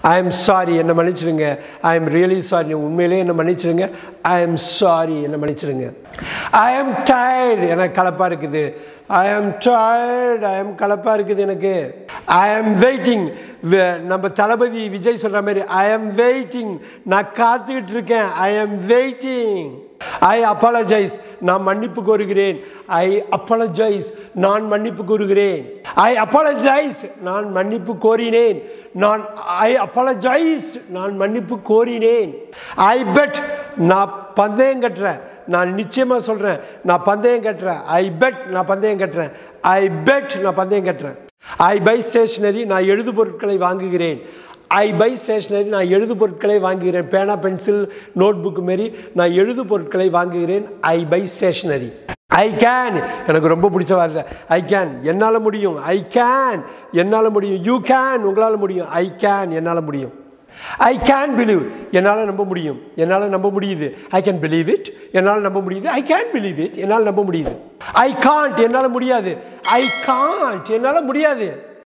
I am sorry என்ன மன்னிச்சிடுங்க. I am really sorry உண்மையிலேயே என்ன மன்னிச்சிடுங்க. I am sorry என்ன மன்னிச்சிடுங்க. I am tired எனக்கு கலப்பா இருக்குது. I am tired I am கலப்பா இருக்குது எனக்கு. I am waiting நம்ம தளபதி விஜய் சொல்ற மாதிரி I am waiting நான் காத்துக்கிட்டு இருக்கேன். I am waiting. I apologize நான் மன்னிப்பு கோருகிறேன். I apologize நான் மன்னிப்பு கோருகிறேன். I apologized நான் மன்னிப்பு கோரினேன். I apologized நான் மன்னிப்பு கோரினேன். I bet நான் பந்தயம் கட்டுறேன். நான் நிச்சயமா சொல்றேன் நான் பந்தயம் கட்டுறேன். I bet நான் பந்தயம் கட்டுறேன். I bet நான் பந்தயம் கட்டுறேன். I buy stationery நான் எழுது பொருட்களை வாங்குகிறேன். I buy stationery நான் எழுது பொருட்களை வாங்குகிறேன். பேனா பென்சில் நோட் புக் மாரி நான் எழுது பொருட்களை வாங்குகிறேன். I buy stationery. I can எனக்கு ரொம்ப பிடிச்ச வார்த்தை I can என்னால முடியும். I can என்னால முடியும். You can உங்களால முடியும். I can என்னால முடியும். I can believe என்னால நம்ப முடியும். என்னால நம்ப முடியுது. I can believe it என்னால நம்ப முடியுது. I can believe it என்னால நம்ப முடியுது. I can't என்னால முடியாது. I can't என்னால முடியாது.